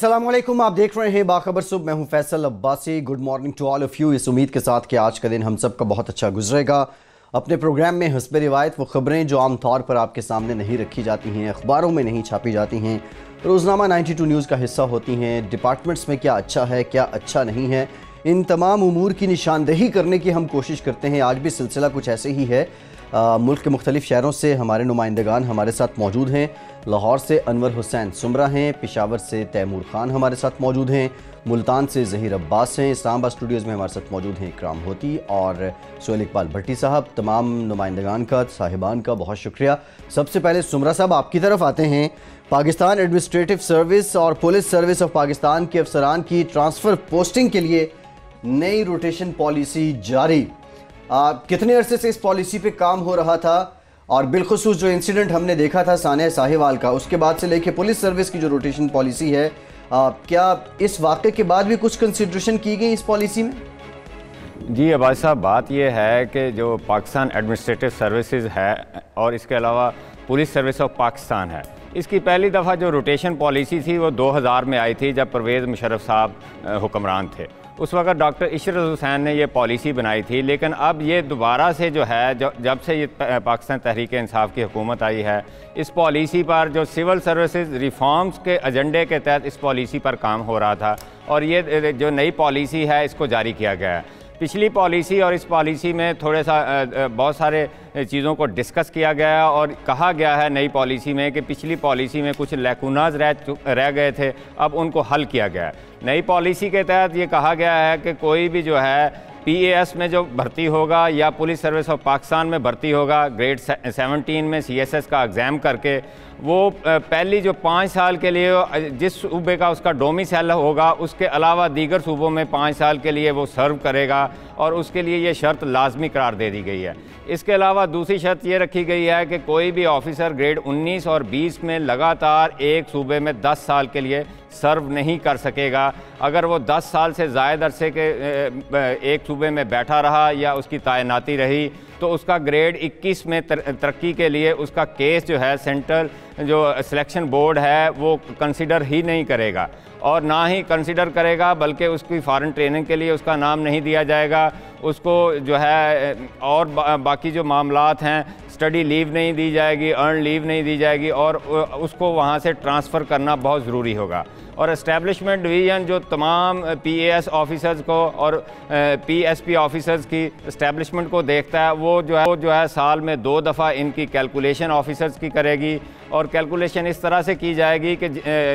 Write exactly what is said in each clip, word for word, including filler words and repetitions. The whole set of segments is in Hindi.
अस्सलाम वालेकुम, आप देख रहे हैं बाखबर सुबह। मैं हूं Faisal Abbasi. Good morning to all of you. इस उम्मीद के साथ कि आज का दिन हम सब का बहुत अच्छा गुजरेगा। अपने प्रोग्राम में हस्ब रिवायत वो ख़बरें जो आम तौर पर आपके सामने नहीं रखी जाती हैं, अखबारों में नहीं छापी जाती हैं, रोज़नामा नाइन्टी टू न्यूज़ का हिस्सा होती हैं। डिपार्टमेंट्स में क्या अच्छा है, क्या अच्छा नहीं है, इन तमाम उमूर की निशानदेही करने की हम कोशिश करते हैं। आज भी सिलसिला कुछ ऐसे ही है। आ, मुल्क के मुख्तलिफ शहरों से हमारे नुमाइंदगान हमारे साथ मौजूद हैं। लाहौर से अनवर हुसैन सुमरा हैं, पेशावर से तैमूर खान हमारे साथ मौजूद हैं, मुल्तान से ज़हीर अब्बास हैं, इस्लामाबाद स्टूडियोज़ में हमारे साथ मौजूद हैं इकराम होती और सोहेल इकबाल भट्टी साहब। तमाम नुमाइंदगान का, साहिबान का बहुत शुक्रिया। सबसे पहले सुमरा साहब आपकी तरफ आते हैं। पाकिस्तान एडमिनिस्ट्रेटिव सर्विस और पुलिस सर्विस ऑफ पाकिस्तान के अफसरान की ट्रांसफ़र पोस्टिंग के लिए नई रोटेशन पॉलिसी जारी। आ, कितने अरसे से इस पॉलिसी पे काम हो रहा था, और बिलखुसूस जो इंसिडेंट हमने देखा था सानिया साहिवाल का, उसके बाद से लेके पुलिस सर्विस की जो रोटेशन पॉलिसी है, आ, क्या इस वाक़े के बाद भी कुछ कंसिडरेशन की गई इस पॉलिसी में? जी अब्बास साहब, बात यह है कि जो पाकिस्तान एडमिनिस्ट्रेटिव सर्विसेज है और इसके अलावा पुलिस सर्विस ऑफ पाकिस्तान है, इसकी पहली दफ़ा जो रोटेशन पॉलिसी थी वो दो हज़ार में आई थी, जब परवेज़ मुशर्रफ साहब हुक्मरान थे। उस वक्त डॉक्टर इशरत हुसैन ने ये पॉलिसी बनाई थी। लेकिन अब ये दोबारा से जो है, जब से ये पाकिस्तान तहरीक इंसाफ की हुकूमत आई है, इस पॉलिसी पर जो सिविल सर्विसेज रिफॉर्म्स के एजेंडे के तहत इस पॉलिसी पर काम हो रहा था, और ये जो नई पॉलिसी है इसको जारी किया गया है। पिछली पॉलिसी और इस पॉलिसी में थोड़े सा बहुत सारे चीज़ों को डिस्कस किया गया और कहा गया है नई पॉलिसी में कि पिछली पॉलिसी में कुछ लैकुनाज रह रह गए थे, अब उनको हल किया गया है। नई पॉलिसी के तहत ये कहा गया है कि कोई भी जो है पी ए एस में जो भर्ती होगा या पुलिस सर्विस ऑफ पाकिस्तान में भर्ती होगा, ग्रेड सेवनटीन में सी एस एस का एग्ज़ाम करके, वो पहली जो पाँच साल के लिए जिस सूबे का उसका डोमिसाइल होगा, उसके अलावा दीगर सूबों में पाँच साल के लिए वो सर्व करेगा, और उसके लिए ये शर्त लाजमी करार दे दी गई है। इसके अलावा दूसरी शर्त ये रखी गई है कि कोई भी ऑफिसर ग्रेड उन्नीस और बीस में लगातार एक सूबे में दस साल के लिए सर्व नहीं कर सकेगा। अगर वो दस साल से ज़ायद अरसे के एक सूबे में बैठा रहा या उसकी तैनाती रही, तो उसका ग्रेड इक्कीस में तरक्की के लिए उसका केस जो है सेंट्रल जो सिलेक्शन बोर्ड है वो कंसिडर ही नहीं करेगा, और ना ही कंसिडर करेगा बल्कि उसकी फ़ॉरेन ट्रेनिंग के लिए उसका नाम नहीं दिया जाएगा। उसको जो है और बा, बाकी जो मामलात हैं, स्टडी लीव नहीं दी जाएगी, अर्न लीव नहीं दी जाएगी, और उसको वहाँ से ट्रांसफ़र करना बहुत ज़रूरी होगा। और एस्टेब्लिशमेंट डिवीज़न जो तमाम पी ए एस ऑफिसर्स को और पी एस पी ऑफिसर्स की एस्टेब्लिशमेंट को देखता है, वो जो है वो जो है साल में दो दफ़ा इनकी कैलकुलेशन ऑफिसर्स की करेगी, और कैलकुलेशन इस तरह से की जाएगी कि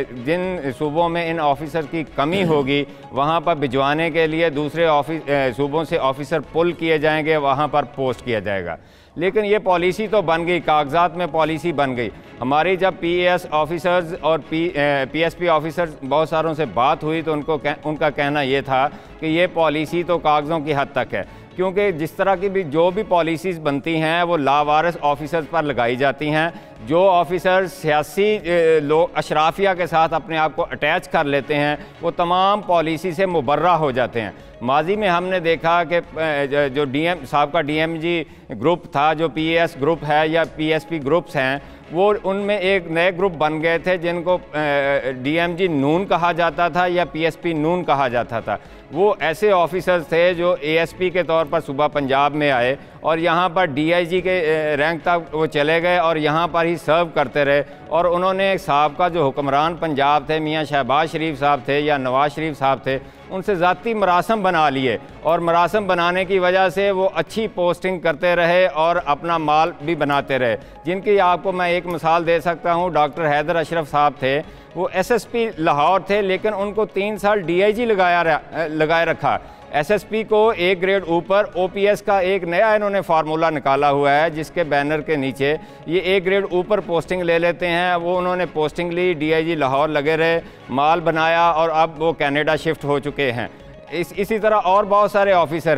जिन सूबों में इन ऑफिसर की कमी होगी वहाँ पर भिजवाने के लिए दूसरे ऑफिस सूबों से ऑफिसर पुल किए जाएंगे, वहाँ पर पोस्ट किया जाएगा। लेकिन ये पॉलिसी तो बन गई, कागजात में पॉलिसी बन गई। हमारी जब पी ए एस ऑफिसर्स और P P S P officers बहुत सारों से बात हुई तो उनको उनका कहना ये था कि ये पॉलिसी तो कागज़ों की हद तक है, क्योंकि जिस तरह की भी जो भी पॉलिसीज़ बनती हैं वो लावारिस ऑफिसर्स पर लगाई जाती हैं। जो ऑफिसर सियासी लोग अशराफिया के साथ अपने आप को अटैच कर लेते हैं, वो तमाम पॉलिसी से मुबर्रा हो जाते हैं। माजी में हमने देखा कि जो डी एम साहब का डी एम जी ग्रुप था, जो पी ए एस ग्रुप है या पी एस पी ग्रुप्स हैं, वो उनमें एक नए ग्रुप बन गए थे जिनको डी एम जी नून कहा जाता था या पी एस पी नून कहा जाता था। वो ऐसे ऑफिसर्स थे जो ए एस पी के तौर पर सुबह पंजाब में आए और यहाँ पर डी आई जी के रैंक तक वो चले गए और यहाँ पर ही सर्व करते रहे, और उन्होंने साहब का जो हुक्मरान पंजाब थे, मियाँ शहबाज शरीफ साहब थे या नवाज शरीफ साहब थे, उनसे ज़ाती मरासम बना लिए, और मरासम बनाने की वजह से वो अच्छी पोस्टिंग करते रहे और अपना माल भी बनाते रहे। जिनकी आपको मैं एक मिसाल दे सकता हूँ, डॉक्टर हैदर अशरफ साहब थे, वो एस एस पी लाहौर थे, लेकिन उनको तीन साल डी आई जी लगाया लगाए रखा। एस एस पी को एक ग्रेड ऊपर ओ पी एस का एक नया इन्होंने फार्मूला निकाला हुआ है, जिसके बैनर के नीचे ये एक ग्रेड ऊपर पोस्टिंग ले लेते हैं। वो उन्होंने पोस्टिंग ली, डी आई जी लाहौर लगे रहे, माल बनाया, और अब वो कनाडा शिफ्ट हो चुके हैं। इस इसी तरह और बहुत सारे ऑफिसर हैं।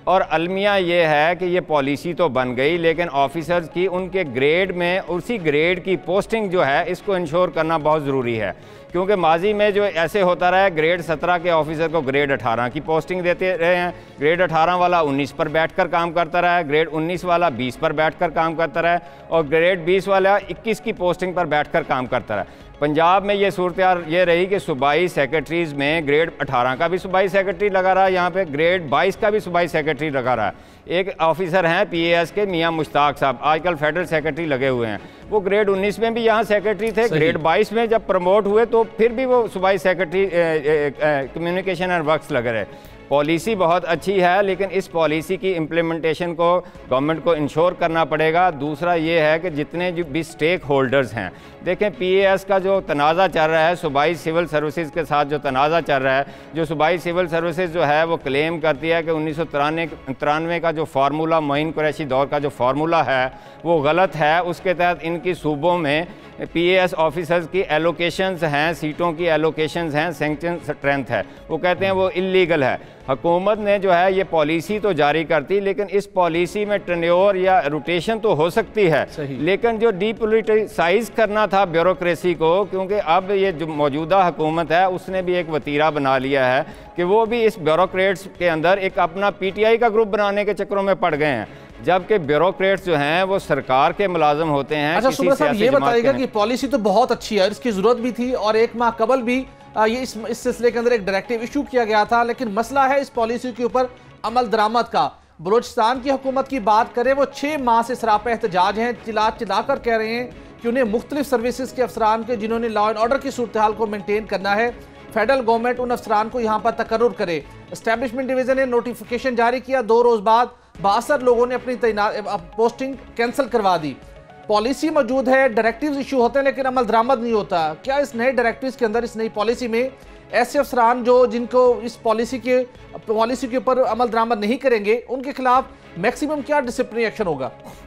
और अलमिया ये है कि ये पॉलिसी तो बन गई, लेकिन ऑफिसर्स की उनके ग्रेड में उसी ग्रेड की पोस्टिंग जो है इसको इंश्योर करना बहुत ज़रूरी है, क्योंकि माजी में जो ऐसे होता रहा है, ग्रेड सत्रह के ऑफिसर को ग्रेड अठारह की पोस्टिंग देते रहे हैं, ग्रेड अठारह वाला उन्नीस पर बैठकर काम करता रहा है, ग्रेड उन्नीस वाला बीस पर बैठकर काम करता रहा है, और ग्रेड बीस वाला इक्कीस की पोस्टिंग पर बैठकर काम करता रहा है। पंजाब में ये सूरत ये रही कि सूबाई सेक्रेटरीज़ में ग्रेड अठारह का भी सूबाई सेक्रेटरी लगा रहा है, यहाँ पे ग्रेड बाईस का भी सूबाई सेक्रेटरी लगा रहा है। एक ऑफिसर हैं पी ए एस के मियाँ मुश्ताक साहब, आजकल फेडरल सेक्रेटरी लगे हुए हैं, वो ग्रेड उन्नीस में भी यहाँ सेक्रेटरी थे, ग्रेड बाईस में जब प्रमोट हुए तो फिर भी वो सूबाई सेक्रेटरी कम्युनिकेशन एंड वर्क्स लगे रहे। पॉलिसी बहुत अच्छी है, लेकिन इस पॉलिसी की इम्प्लीमेंटेशन को गवर्नमेंट को इंश्योर करना पड़ेगा। दूसरा ये है कि जितने जो भी स्टेक होल्डर्स हैं, देखें पी ए एस का जो तनाज़ा चल रहा है सूबाई सिविल सर्विसेज के साथ, जो तनाज़ा चल रहा है, जो सूबाई सिविल सर्विसेज जो है वो क्लेम करती है कि उन्नीस सौ तिरानवे तिरानवे का जो फार्मूला, मोइन कुरैशी दौर का जो फार्मूला है वो गलत है। उसके तहत इनकी सूबों में पी ए एस ऑफिसर्स की एलोकेशंस हैं, सीटों की एलोकेशंस हैं, सैंक्शन स्ट्रेंथ है, वो कहते हैं वो इलीगल है। हुकूमत ने जो है ये पॉलिसी तो जारी करती, लेकिन इस पॉलिसी में टर्नओवर या रोटेशन तो हो सकती है, लेकिन जो डीपोलिटिसाइज करना था ब्यूरोक्रेसी को, क्योंकि अब ये जो मौजूदा हुकूमत है उसने भी एक वतीरा बना लिया है कि वो भी इस ब्यूरोक्रेट्स के अंदर एक अपना पी टी आई का ग्रुप बनाने के चक्रों में पड़ गए हैं, जबकि ब्यूरोक्रेट्स जो हैं वो सरकार के मुलाजिम होते हैं। अच्छा सुब्रत साहब, ये बताइएगा कि पॉलिसी तो बहुत अच्छी है, इसकी जरूरत भी थी, और एक माह कबल भी ये इस इस सिलसिले के अंदर एक डायरेक्टिव इशू किया गया था, लेकिन मसला है इस पॉलिसी के ऊपर अमल दरामद का। बलूचिस्तान की हुकूमत की बात करें, वो छः माह से सरापा एहतजाज हैं, चिल्ला चिल्ला कर कह रहे हैं कि उन्हें मुख्तलिफ सर्विसेज के अफसरान के जिन्होंने लॉ एंड ऑर्डर की सूरत हाल को मेनटेन करना है, फेडरल गवर्नमेंट उन अफसरान को यहाँ पर तकर्रुर करे। एस्टैब्लिशमेंट डिवीजन ने नोटिफिकेशन जारी किया, दो रोज बाद बासठ लोगों ने अपनी तैनात पोस्टिंग कैंसिल करवा दी। पॉलिसी मौजूद है, डायरेक्टिव्स इशू होते हैं, लेकिन अमल दरामद नहीं होता। क्या इस नए डायरेक्टिव्स के अंदर, इस नई पॉलिसी में ऐसे अफसरान जो जिनको इस पॉलिसी के पॉलिसी के ऊपर अमल दरामद नहीं करेंगे, उनके खिलाफ मैक्सिमम क्या डिसिप्लिनरी एक्शन होगा?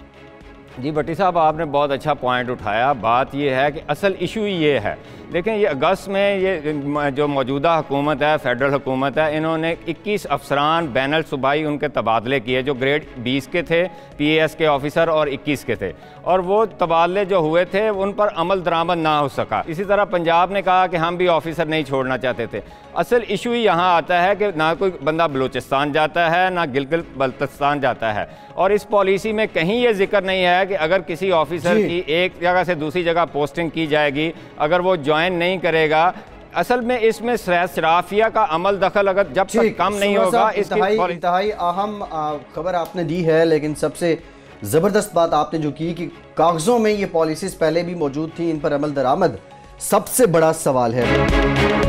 जी भट्टी साहब, आपने बहुत अच्छा पॉइंट उठाया। बात यह है कि असल इशू ये है, देखें ये अगस्त में ये जो मौजूदा हुकूमत है, फेडरल हुकूमत है, इन्होंने इक्कीस अफसरान बैनल सूबाई उनके तबादले किए, जो ग्रेड बीस के थे पी ए एस के ऑफिसर और इक्कीस के थे, और वो तबादले जो हुए थे उन पर अमल दरामद ना हो सका। इसी तरह पंजाब ने कहा कि हम भी ऑफिसर नहीं छोड़ना चाहते थे। असल इशू ही यहाँ आता है कि ना कोई बंदा बलूचिस्तान जाता है, ना गिलगित बल्तिस्तान जाता है, और इस पॉलिसी में कहीं ये जिक्र नहीं है कि अगर किसी ऑफिसर की एक जगह से दूसरी जगह पोस्टिंग की जाएगी, अगर वो ज्वाइन नहीं करेगा, असल में इसमें शराफिया का अमल दखल अगर जब तक कम नहीं होगा, इसकी इंतहाई अहम खबर आपने दी है। लेकिन सबसे ज़बरदस्त बात आपने जो की कि कागजों में ये पॉलिसीज पहले भी मौजूद थी, इन पर अमल दरामद सबसे बड़ा सवाल है।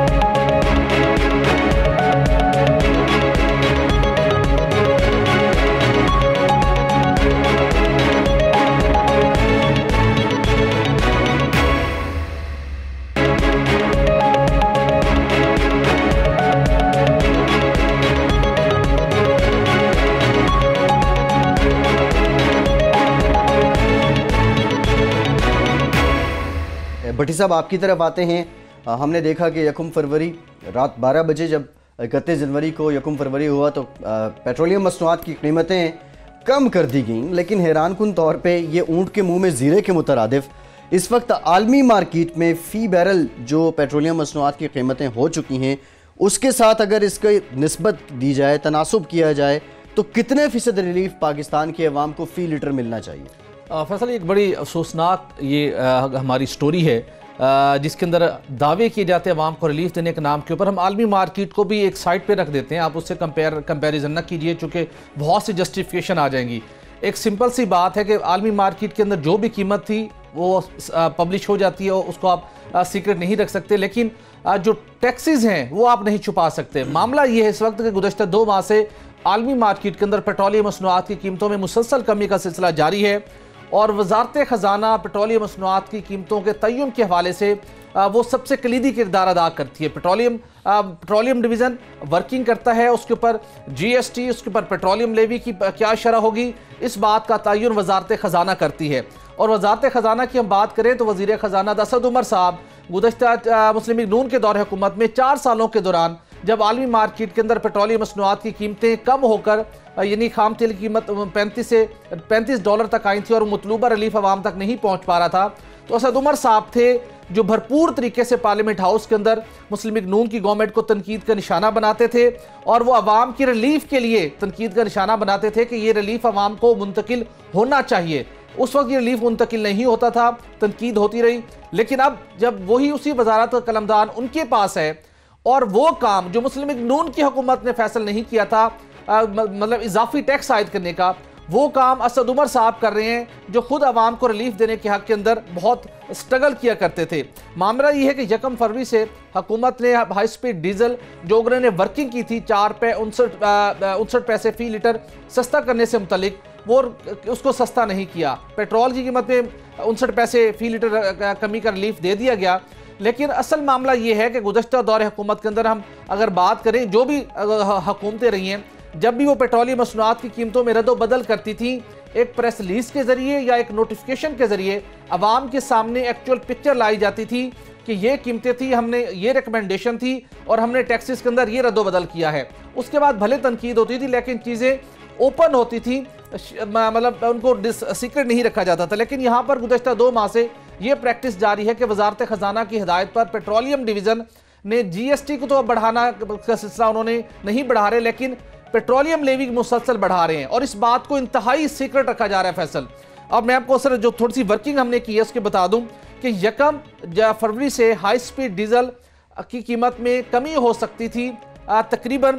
भट्टी साहब, आपकी तरफ आते हैं। हमने देखा कि यकम फरवरी रात बारह बजे, जब इकतीस जनवरी को यकम फरवरी हुआ, तो पेट्रोलियम मसनूआत की कीमतें कम कर दी गईं, लेकिन हैरानकुन तौर पे ये ऊँट के मुंह में ज़ीरे के मुतरादिफ इस वक्त आलमी मार्केट में फ़ी बैरल जो पेट्रोलियम मसनूआत की कीमतें हो चुकी हैं, उसके साथ अगर इसकी निस्बत दी जाए, तनासुब किया जाए, तो कितने फ़ीसद रिलीफ पाकिस्तान की अवाम को फ़ी लीटर मिलना चाहिए? फैसल, एक बड़ी अफसोसनाक ये आ, हमारी स्टोरी है, आ, जिसके अंदर दावे किए जाते हैं अवाम को रिलीफ देने के नाम के ऊपर। हम आलमी मार्केट को भी एक साइड पे रख देते हैं, आप उससे कंपेयर कंपैरिजन ना कीजिए, चूँकि बहुत सी जस्टिफिकेशन आ जाएंगी। एक सिंपल सी बात है कि आलमी मार्केट के अंदर जो भी कीमत थी वो पब्लिश हो जाती है, उसको आप सीक्रेट नहीं रख सकते, लेकिन आ, जो टैक्सेस हैं वो आप नहीं छुपा सकते। मामला ये है इस वक्त कि गुज़श्ता दो माह से आलमी मार्केट के अंदर पेट्रोलियम मसनूआत की कीमतों में मुसलसल कमी का सिलसिला जारी है, और वजारत ख़जाना पेट्रोलियम मसनूआत की कीमतों के तय्युम के हवाले से वो सबसे कलीदी किरदार अदा करती है। पेट्रोलियम पेट्रोलियम डिवीज़न वर्किंग करता है, उसके ऊपर जी एस टी, उसके ऊपर पेट्रोलियम लेवी की क्या शरह होगी, इस बात का तय्युन वजारत ख़जाना करती है। और वजारत ख़जाना की हम बात करें तो वज़ीर ख़जाना असद उमर साहब गुज़श्ता मुस्लिम लीग नून के दौर हुकूमत में चार सालों के दौरान जब आलमी मार्केट के अंदर पेट्रोलियम मसनूआत की कीमतें कम होकर यानी खाम तेल की कीमत पैंतीस से पैंतीस डॉलर तक आई थी और मतलूबा रिलीफ आवाम तक नहीं पहुंच पा रहा था, तो असद उमर साहब थे जो भरपूर तरीके से पार्लियामेंट हाउस के अंदर मुस्लिम लीग नून की गवर्नमेंट को तनकीद का निशाना बनाते थे और वो अवाम की रिलीफ के लिए तनकीद का निशाना बनाते थे कि ये रिलीफ अवाम को मुंतकिल होना चाहिए। उस वक्त ये रिलीफ मुंतकिल नहीं होता था, तनकीद होती रही। लेकिन अब जब वही उसी वजारत का कलमदान उनके पास है और वो काम जो मुस्लिम लीग नून की हुकूमत ने फैसल नहीं किया था, मतलब इजाफी टैक्स आयद करने का, वो काम असद उमर साहब कर रहे हैं जो खुद आवाम को रिलीफ देने के हक के अंदर बहुत स्ट्रगल किया करते थे। मामला ये है कि यकम फरवरी से हुकूमत ने हाई स्पीड डीजल जो उन्होंने वर्किंग की थी चार पे उनसठ उनसठ पैसे फी लीटर सस्ता करने से मुतलिक, वो उसको सस्ता नहीं किया। पेट्रोल की कीमत में उनसठ पैसे फी लीटर कमी का रिलीफ दे दिया गया। लेकिन असल मामला ये है कि गुज़श्ता दौर हुकूमत के अंदर हम अगर बात करें, जो भी हुकूमतें रही हैं, जब भी वो पेट्रोलियम मसनूआत की कीमतों में रद्द बदल करती थी, एक प्रेस रिलीज के जरिए या एक नोटिफिकेशन के जरिए अवाम के सामने एक्चुअल पिक्चर लाई जाती थी कि ये कीमतें थी, हमने ये रिकमेंडेशन थी और हमने टैक्सेस के अंदर ये रद्द बदल किया है। उसके बाद भले तनकीद होती थी लेकिन चीज़ें ओपन होती थी, मतलब उनको सीक्रेट नहीं रखा जाता था। लेकिन यहाँ पर गुज़श्ता दो माह से ये प्रैक्टिस जारी है कि वजारत ख़जाना की हिदायत पर पेट्रोलियम डिवीज़न ने जी एस टी को तो बढ़ाना का सिलसिला उन्होंने नहीं बढ़ा रहे, लेकिन पेट्रोलियम लेवी मुसलसल बढ़ा रहे हैं और इस बात को इंतहाई सीक्रेट रखा जा रहा है। फैसल, अब मैं आपको सर जो थोड़ी सी वर्किंग हमने की है उसके बता दूं कि यकम फरवरी से हाई स्पीड डीजल की कीमत में कमी हो सकती थी तकरीबन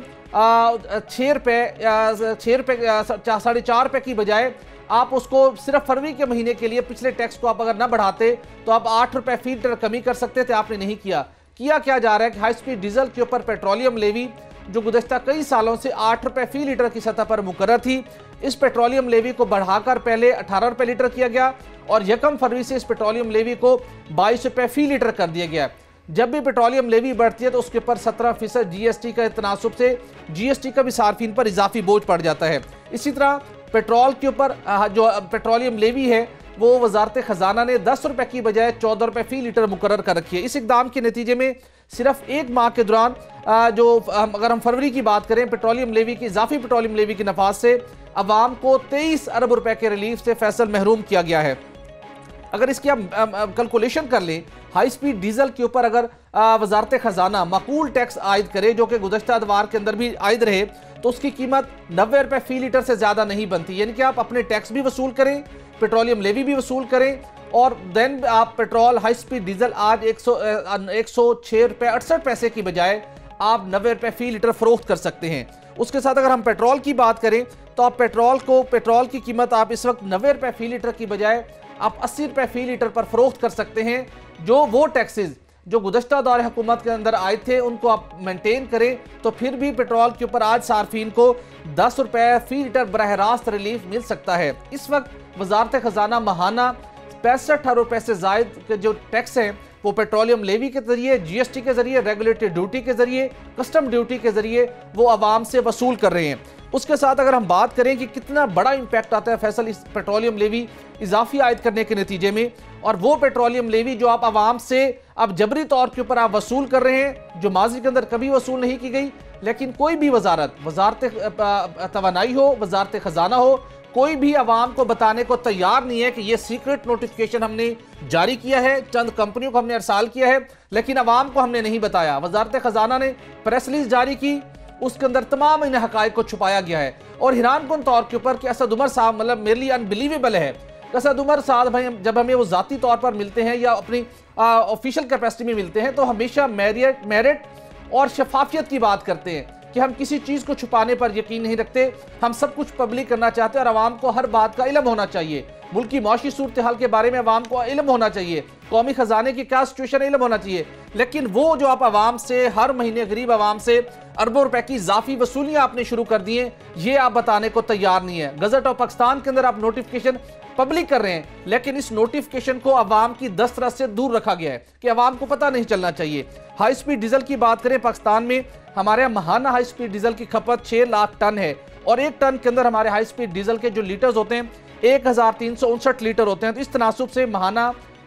छः रुपये छः रुपये साढ़े चार रुपये की बजाय आप उसको सिर्फ फरवरी के महीने के लिए पिछले टैक्स को आप अगर ना बढ़ाते तो आप आठ रुपये फी लीटर कमी कर सकते थे। आपने नहीं किया। किया क्या जा रहा है कि हाई स्पीड डीजल के ऊपर पेट्रोलियम लेवी जो गुज़श्ता कई सालों से आठ रुपये फी लीटर की सतह पर मुकर्रर थी, इस पेट्रोलियम लेवी को बढ़ाकर पहले अठारह रुपये लीटर किया गया और यकम फरवरी से इस पेट्रोलियम लेवी को बाईस रुपये फी लीटर कर दिया गया। जब भी पेट्रोलियम लेवी बढ़ती है तो उसके ऊपर सत्रह फीसद जी एस टी का तनासुब से जी एस टी का भी सार्फिन पर इजाफी बोझ पड़ जाता है। इसी तरह पेट्रोल के ऊपर जो पेट्रोलियम लेवी है वो वजारत ख़जाना ने दस रुपये की बजाय चौदह रुपये फी लीटर मुकर्रर कर रखी है। इस इकदाम के नतीजे में सिर्फ एक माह के दौरान जो अगर हम फरवरी की बात करें, पेट्रोलियम लेवी की इजाफी पेट्रोलियम लेवी के नफाज से अवाम को तेईस अरब रुपए के रिलीफ से फैसल महरूम किया गया है। अगर इसकी आप कैलकुलेशन कर लें, हाई स्पीड डीजल के ऊपर अगर वजारत ख़जाना माकूल टैक्स आयद करे जो कि गुज़श्ता अदवार के अंदर भी आयद रहे, तो उसकी कीमत नब्बे रुपये फी लीटर से ज़्यादा नहीं बनती। यानी कि आप अपने टैक्स भी वसूल करें, पेट्रोलियम लेवी भी वसूल करें और देन आप पेट्रोल हाई स्पीड डीजल आज एक सौ एक सौ छः रुपये अड़सठ पैसे की बजाय आप नब्बे रुपये फी लीटर फरोख्त कर सकते हैं। उसके साथ अगर हम पेट्रोल की बात करें तो आप पेट्रोल को पेट्रोल की कीमत आप इस वक्त नब्बे रुपये फी लीटर की बजाय आप अस्सी रुपये फी लीटर पर फरोख्त कर सकते हैं। जो वो टैक्सेस जो गुज़श्ता दौर हुकूमत के अंदर आए थे उनको आप मेंटेन करें तो फिर भी पेट्रोल के ऊपर आज सार्फिन को दस रुपये फी लीटर बराह रास्त रिलीफ मिल सकता है। इस वक्त वजारत ख़जाना माहाना पैंसठ रुपये से जायद के जो टैक्स हैं वो पेट्रोलियम लेवी के जरिए, जी एस टी के जरिए, रेगुलेटरी ड्यूटी के जरिए, कस्टम ड्यूटी के जरिए वो आवाम से वसूल कर रहे हैं। उसके साथ अगर हम बात करें कि कितना बड़ा इंपैक्ट आता है फैसल इस पेट्रोलियम लेवी इजाफी आयद करने के नतीजे में, और वो पेट्रोलियम लेवी जो आप आवाम से अब जबरी तौर के ऊपर आप वसूल कर रहे हैं, जो माजी के अंदर कभी वसूल नहीं की गई। लेकिन कोई भी वजारत वजारत तवानाई हो, वजारत ख़जाना हो, कोई भी आवाम को बताने को तैयार नहीं है कि ये सीक्रेट नोटिफिकेशन हमने जारी किया है, चंद कंपनियों को हमने अरसाल किया है, लेकिन आवाम को हमने नहीं बताया। वजारत ख़जाना ने प्रेस रिलीज जारी की, उसके अंदर तमाम इन हक़ाइक़ को छुपाया गया है। और हैरानकुन तौर के ऊपर कि असद उमर साहब, मतलब मेरे लिए अनबिलीवेबल है, असद उमर साहब भाई जब हमें वो ज़ाती तौर पर मिलते हैं या अपनी ऑफिशियल कैपेसिटी में मिलते हैं तो हमेशा मेरिट मेरिट और शफाफियत की बात करते हैं कि हम किसी चीज़ को छुपाने पर यकीन नहीं रखते, हम सब कुछ पब्लिक करना चाहते हैं और आवाम को हर बात का इल्म होना चाहिए। मुल्क की मौशी सूरत हाल के बारे में आवाम को इल्म होना चाहिए, कौमी ख़जाने की क्या सिचुएशन इल्म होना चाहिए। लेकिन वो जो आप आवाम से हर महीने गरीब आवाम से अरबों रुपए की इजाफी वसूलियाँ आपने शुरू कर दी हैं, ये आप बताने को तैयार नहीं है। गजट ऑफ पाकिस्तान के अंदर आप नोटिफिकेशन पब्लिक कर रहे हैं, लेकिन इस नोटिफिकेशन को आवाम की दस्तरस से दूर रखा गया है कि आवाम को पता नहीं चलना चाहिए। हाई स्पीड डीजल की बात करें, पाकिस्तान में हमारे महाना हाई स्पीड डीजल की खपत छः लाख टन है और एक टन के अंदर हमारे हाई स्पीड डीजल के जो लीटर्स होते हैं एक हज़ार तीन सौ उनसठ लीटर होते हैं। तो इस तनासुब से महाना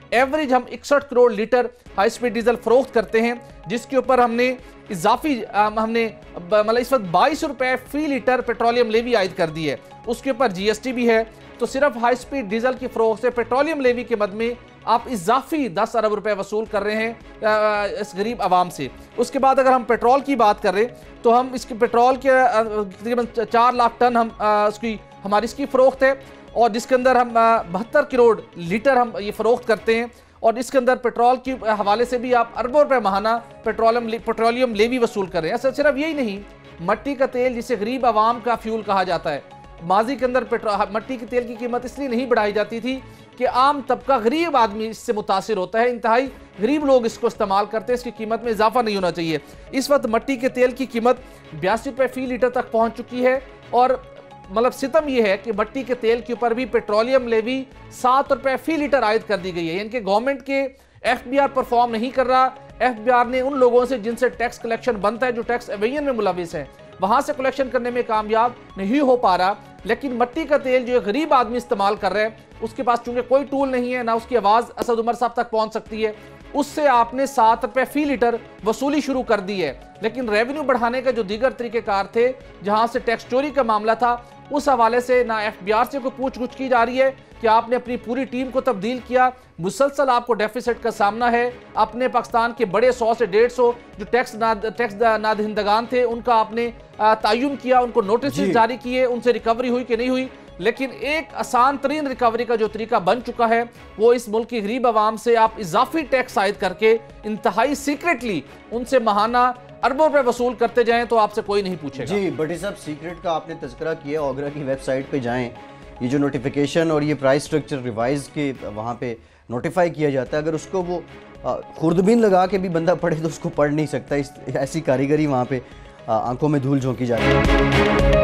एवरेज हम इकसठ crore litre high speed diesel फरोख्त करते हैं, जिसके ऊपर हमने इजाफी हमने मतलब इस वक्त बाईस रुपए फी लीटर पेट्रोलियम लेवी आयद कर दी है। उसके ऊपर जीएसटी भी है। तो सिर्फ हाई स्पीड डीजल की फरोख्त से पेट्रोलियम लेवी के मद में आप इजाफी दस अरब रुपए वसूल कर रहे हैं इस गरीब आवाम से। उसके बाद अगर हम पेट्रोल की बात करें तो हम इसके पेट्रोल के तकरीबन चार लाख टन हम उसकी हमारी इसकी फरोख्त है, और जिसके अंदर हम बहत्तर करोड़ लीटर हम ये फरोख्त करते हैं, और इसके अंदर पेट्रोल के हवाले से भी आप अरबों रुपए माहाना पेट्रोलियम पेट्रोलियम लेवी वसूल कर रहे हैं। ऐसा सिर्फ यही नहीं, मट्टी का तेल जिसे गरीब आवाम का फ्यूल कहा जाता है, माजी के अंदर पेट्रोल मट्टी के तेल की कीमत इसलिए नहीं बढ़ाई जाती थी कि आम तबका गरीब आदमी इससे मुतासिर होता है, इंतहाई गरीब लोग इसको इस्तेमाल करते हैं, इसकी कीमत में इजाफा नहीं होना चाहिए। इस वक्त मट्टी के तेल की कीमत बयासी रुपये फी लीटर तक पहुंच चुकी है, और मतलब सितम यह है कि मट्टी के तेल के ऊपर भी पेट्रोलियम लेवी सात रुपये फी लीटर आयद कर दी गई है। यानी कि गवर्नमेंट के एफ बी आर परफॉर्म नहीं कर रहा। एफ बी आर ने उन लोगों से जिनसे टैक्स कलेक्शन बनता है, जो टैक्स एवेजन में मुलविस है, वहां से कलेक्शन करने में कामयाब नहीं हो पा रहा। लेकिन मट्टी का तेल जो गरीब आदमी इस्तेमाल कर रहे हैं, उसके पास चूंकि कोई टूल नहीं है, ना उसकी आवाज़ असद उमर साहब तक पहुंच सकती है, उससे आपने सात रुपये फी लीटर वसूली शुरू कर दी है। लेकिन रेवेन्यू बढ़ाने के जो दीगर तरीक़ेकार थे, जहां से टैक्स चोरी का मामला था, उस हवाले से ना एफ बी आर से कोई पूछ गुछ की जा रही है कि आपने अपनी पूरी टीम को तब्दील किया, मुसलसल आपको डेफिसिट का सामना है। अपने पाकिस्तान के बड़े सौ से डेढ़ सौ जो टैक्स ना टैक्स नादहिंदगान थे, उनका आपने तय्युम किया, उनको नोटिस जारी किए, उनसे रिकवरी हुई कि नहीं हुई। लेकिन एक आसान तरीन रिकवरी का जो तरीका बन चुका है, वो इस मुल्क की गरीब आवाम से आप इजाफी टैक्स आयद करके इंतहाई सीक्रेटली उनसे महाना अरबों रुपए वसूल करते जाएं, तो आपसे कोई नहीं पूछेगा। जी भट्टी साहब, सीक्रेट का आपने तज़किरा किया, ओगरा की वेबसाइट पे जाएं, ये जो नोटिफिकेशन और ये प्राइस स्ट्रक्चर रिवाइज के वहाँ पे नोटिफाई किया जाता है, अगर उसको वो खुर्दबीन लगा के भी बंदा पढ़े तो उसको पढ़ नहीं सकता। इस ऐसी कारीगरी वहाँ पे आंखों में धूल झोंकी जाती है।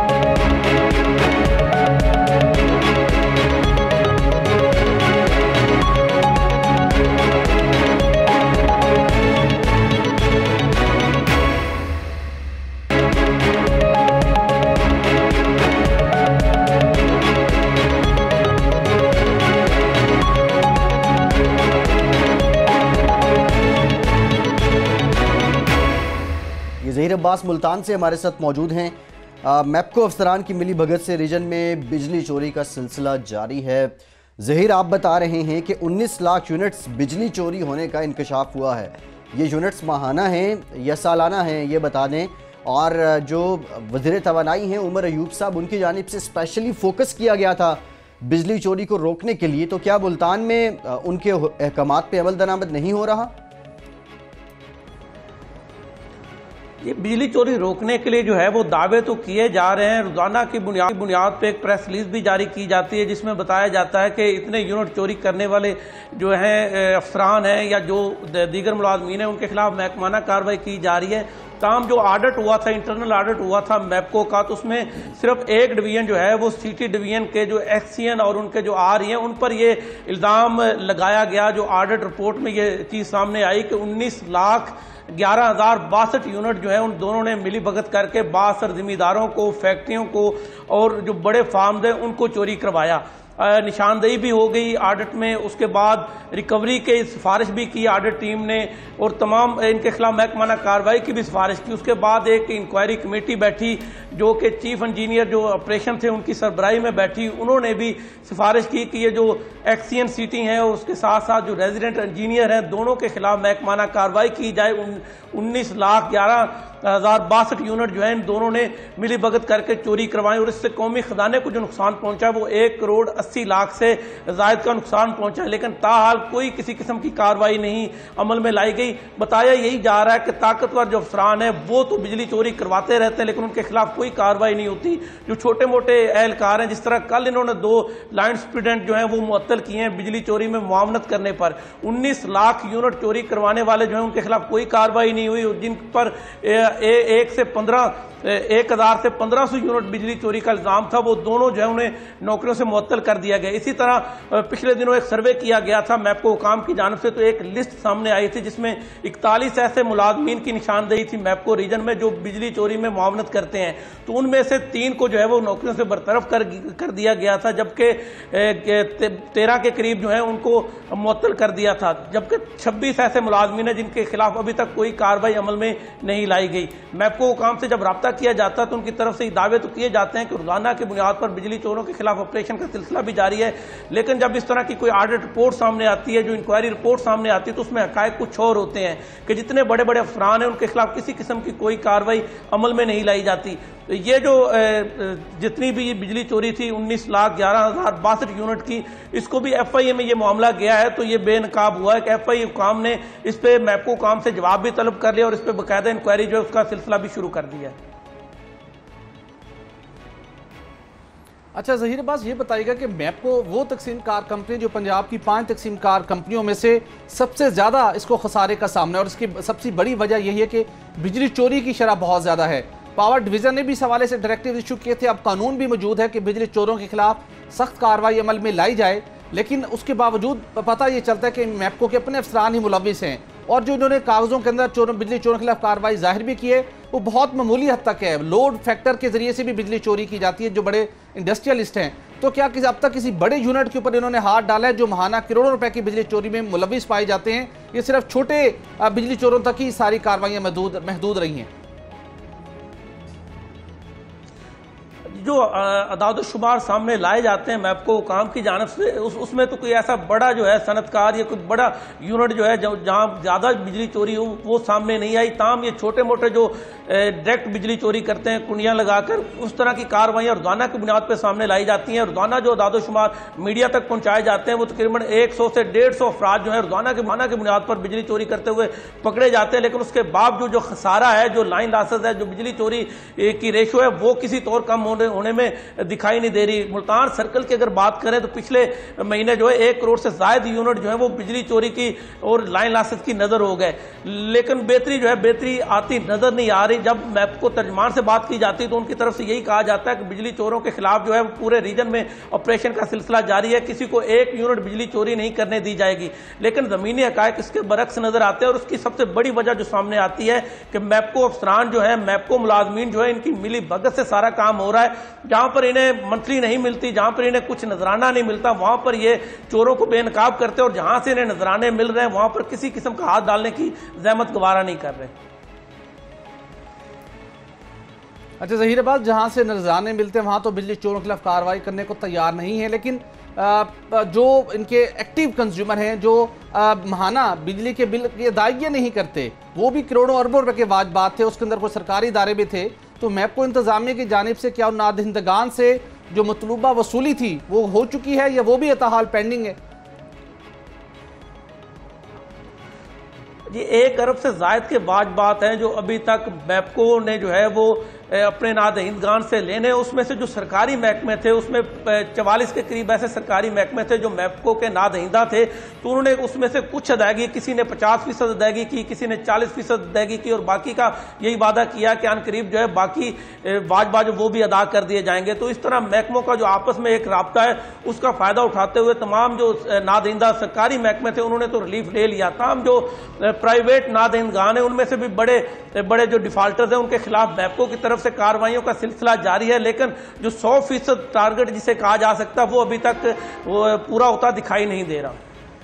ज़हीर अब्बास मुल्तान से हमारे साथ मौजूद हैं। मैपको अफसरान की मिली भगत से रीजन में बिजली चोरी का सिलसिला जारी है। ज़हीर, आप बता रहे हैं कि उन्नीस लाख यूनिट्स बिजली चोरी होने का इंकशाफ हुआ है। ये यूनिट्स माहाना हैं या सालाना हैं, ये बता दें। और जो वज़ीर तवानाई हैं उमर अयूब साहब, उनकी जानिब से स्पेशली फोकस किया गया था बिजली चोरी को रोकने के लिए, तो क्या मुल्तान में उनके अहकामात पे अमल दरामद नहीं हो रहा? ये बिजली चोरी रोकने के लिए जो है वो दावे तो किए जा रहे हैं। रोजाना की बुनियाद बुनियाद पे एक प्रेस रिलीज भी जारी की जाती है, जिसमें बताया जाता है कि इतने यूनिट चोरी करने वाले जो हैं अफसरान हैं या जो दीगर मुलाजमीन हैं, उनके खिलाफ महकमाना कार्रवाई की जा रही है। तमाम जो ऑडिट हुआ था, इंटरनल ऑडिट हुआ था मैपको का, तो उसमें सिर्फ एक डिवीजन जो है वो सिटी डिवीजन के जो एक्सीएन और उनके जो आ रही हैं, उन पर ये इल्ज़ाम लगाया गया। जो ऑडिट रिपोर्ट में ये चीज़ सामने आई कि उन्नीस लाख ग्यारह हजार बासठ यूनिट जो है उन दोनों ने मिली भगत करके बासठ जिम्मेदारों को, फैक्ट्रियों को और जो बड़े फार्म हैं उनको चोरी करवाया। निशानदेही भी हो गई ऑडिट में, उसके बाद रिकवरी के सिफारिश भी की ऑडिट टीम ने, और तमाम इनके खिलाफ महकमाना कार्रवाई की भी सिफारिश की। उसके बाद एक इंक्वायरी कमेटी बैठी जो कि चीफ इंजीनियर जो ऑपरेशन थे उनकी सरबराही में बैठी। उन्होंने भी सिफारिश की कि ये जो एक्सीएन सिटी हैं और उसके साथ साथ जो रेजिडेंट इंजीनियर हैं, दोनों के खिलाफ महकमाना कार्रवाई की जाए। उन्नीस लाख ग्यारह हजार बासठ यूनिट जो है इन दोनों ने मिली भगत करके चोरी करवाई, और इससे कौमी खजाने को जो नुकसान पहुंचा वो एक करोड़ अस्सी लाख से जायद का नुकसान पहुंचा। लेकिन ताहाल कोई किसी किस्म की कार्रवाई नहीं अमल में लाई गई। बताया यही जा रहा है कि ताकतवर जो अफसरान है वो तो बिजली चोरी करवाते रहते हैं, लेकिन उनके खिलाफ कोई कार्रवाई नहीं होती। जो छोटे मोटे एहलकार हैं, जिस तरह कल इन्होंने दो लाइन स्टूडेंट जो है वो मुअत्तल किए हैं बिजली चोरी में मुआवनत करने पर, उन्नीस लाख यूनिट चोरी करवाने वाले जो है उनके खिलाफ कोई कार्रवाई नहीं हुई। जिन पर ए, ए, एक से पंद्रह एक हज़ार से पंद्रह सौ यूनिट बिजली चोरी का इल्ज़ाम था, वो दोनों जो है उन्हें नौकरियों से मुअत्तल कर दिया गया। इसी तरह पिछले दिनों एक सर्वे किया गया था मैपको हुकाम की जानिब से, तो एक लिस्ट सामने आई थी जिसमें इकतालीस ऐसे मुलाजमीन की निशानदेही थी मैपको रीजन में जो बिजली चोरी में मुआवनत करते हैं। तो उनमें से तीन को जो है वो नौकरियों से बरतरफ कर कर दिया गया था, जबकि तेरह के करीब जो है उनको मुअत्तल कर दिया था, जबकि छब्बीस ऐसे मुलाजमीन हैं जिनके खिलाफ अभी तक कोई कार्रवाई अमल में नहीं लाई गई। मैपको हुकाम से जब राब्ता किया जाता है तो उनकी तरफ से ये दावे तो किए जाते हैं कि रोजाना की बुनियाद पर बिजली चोरों के खिलाफ ऑपरेशन का सिलसिला भी जारी है, लेकिन जब इस तरह की कोई ऑडिट रिपोर्ट सामने आती है, जो इंक्वायरी रिपोर्ट सामने आती है, तो उसमें हकायक कुछ और होते हैं कि जितने बड़े बड़े अफरान हैं उनके खिलाफ किसी किस्म की कोई कार्रवाई अमल में नहीं लाई जाती। तो ये जो जितनी भी बिजली चोरी थी उन्नीस लाख ग्यारह हजार बासठ यूनिट की, इसको भी एफ आई ए में ये मामला गया है, तो ये बेनकाब हुआ है कि एफ आई ए हुकाम ने इस पे मैपको हुकाम से जवाब भी तलब कर लिया और इस पे बाकायदा इंक्वायरी जो है उसका सिलसिला भी शुरू कर दिया है। अच्छा ज़हीर अब्बास, ये बताइएगा कि मैपको वो तकसीम कार कंपनी जो पंजाब की पांच तकसीम कार कंपनियों में से सबसे ज़्यादा इसको खसारे का सामना है, और इसकी सबसे बड़ी वजह यही है कि बिजली चोरी की शरह बहुत ज़्यादा है। पावर डिवीज़न ने भी इस हवाले से डायरेक्टिव इशू किए थे, अब कानून भी मौजूद है कि बिजली चोरों के खिलाफ सख्त कार्रवाई अमल में लाई जाए, लेकिन उसके बावजूद पता ये चलता है कि मैपको के अपने अफसरान ही मुलविस हैं, और जो इन्होंने कागज़ों के अंदर चोरों बिजली चोरों के खिलाफ कार्रवाई जाहिर भी की है वो बहुत मामूली हद तक है। लोड फैक्टर के जरिए से भी बिजली चोरी की जाती है जो बड़े इंडस्ट्रियलिस्ट हैं। तो क्या किसी अब तक किसी बड़े यूनिट के ऊपर इन्होंने हाथ डाला है जो महाना करोड़ों रुपए की बिजली चोरी में मुलविस पाए जाते हैं? ये सिर्फ छोटे बिजली चोरों तक ही सारी कार्रवाइयाँ महदूद महदूद रही हैं? जो अदाद शुमार सामने लाए जाते हैं मैपको हुकाम की जानिब से, उस उसमें तो कोई ऐसा बड़ा जो है सनतकार या कोई बड़ा यूनिट जो है जहाँ ज़्यादा बिजली चोरी हो वो सामने नहीं आई। ताम ये छोटे मोटे जो डायरेक्ट बिजली चोरी करते हैं कुंडियाँ लगाकर, उस तरह की कार्रवाइयाँ रोजाना की बुनियाद पर सामने लाई जाती हैं। रोजाना जो अदाद शुमार मीडिया तक पहुँचाए जाते हैं वो तकरीबन एक सौ से डेढ़ सौ अफराद जो है रोजाना के माना की बुनियाद पर बिजली चोरी करते हुए पकड़े जाते हैं, लेकिन उसके बावजूद जो खसारा है, जो लाइन लॉसेस है, जो बिजली चोरी की रेशो है, वो किसी तौर कम होने होने में दिखाई नहीं दे रही। मुल्तान सर्कल की अगर बात करें तो पिछले महीने जो है एक करोड़ से ज्यादा यूनिट जो है वो बिजली चोरी की और लाइन लॉसेस की नजर हो गए, लेकिन बेहतरी जो है बेहतरी आती नजर नहीं आ रही। जब मैपको तर्जमान से बात की जाती है तो उनकी तरफ से यही कहा जाता है कि बिजली चोरों के खिलाफ जो है वो पूरे रीजन में ऑपरेशन का सिलसिला जारी है, किसी को एक यूनिट बिजली चोरी नहीं करने दी जाएगी। लेकिन जमीनी हकायक इसके बरक्स नजर आते हैं और उसकी सबसे बड़ी वजह जो सामने आती है कि मैपको अफसरान जो है, मैपको मुलाजमीन जो है, इनकी मिली भगत से सारा काम हो रहा है। जहां पर इन्हें मंथली नहीं मिलती, जहां पर इन्हें कुछ नजराना नहीं मिलता, वहां पर ये चोरों को बेनकाब करते और जहां से इन्हें नजराने मिल रहे हैं वहां पर किसी किस्म का हाथ डालने की जहमत गवारा नहीं कर रहे। अच्छा ज़हीर अब्बास, जहां से नजराने मिलते हैं वहां तो बिजली चोरों के खिलाफ कार्रवाई करने को तैयार नहीं है, लेकिन जो इनके एक्टिव कंज्यूमर हैं, जो महाना बिजली के बिल की अदायगी नहीं करते, वो भी करोड़ों अरबों रुपए के वाजबात थे, उसके अंदर कोई सरकारी इदारे भी थे। तो मैपको इंतजामिया की जानिब से क्या नादहिंदगान से जो मतलूबा वसूली थी वो हो चुकी है या वो भी अताहाल पेंडिंग है? जी एक अरब से जायद के वाजबात हैं जो अभी तक मैपको ने जो है वो अपने नादहिंदगान से लेने, उसमें से जो सरकारी महकमे थे उसमें चवालीस के करीब ऐसे सरकारी महकमे थे जो मैपको के नादहिंदा थे, तो उन्होंने उसमें से कुछ अदायगी, किसी ने पचास फीसद अदायगी की, किसी ने चालीस फीसद अदायगी की और बाकी का यही वादा किया कि अन करीब जो है बाकी वाजबा जो वो भी अदा कर दिए जाएंगे। तो इस तरह महकमों का जो आपस में एक राब्ता है उसका फायदा उठाते हुए तमाम जो नादहिंदा सरकारी महकमे थे उन्होंने तो रिलीफ ले लिया। तमाम जो प्राइवेट नादहिंदगान है उनमें से भी बड़े बड़े जो डिफाल्टर्स हैं उनके खिलाफ मैपको की तरफ से कार्रवाइयों का सिलसिला जारी है, लेकिन जो सौ फीसद टारगेट जिसे कहा जा सकता है वो अभी तक वो पूरा होता दिखाई नहीं दे रहा।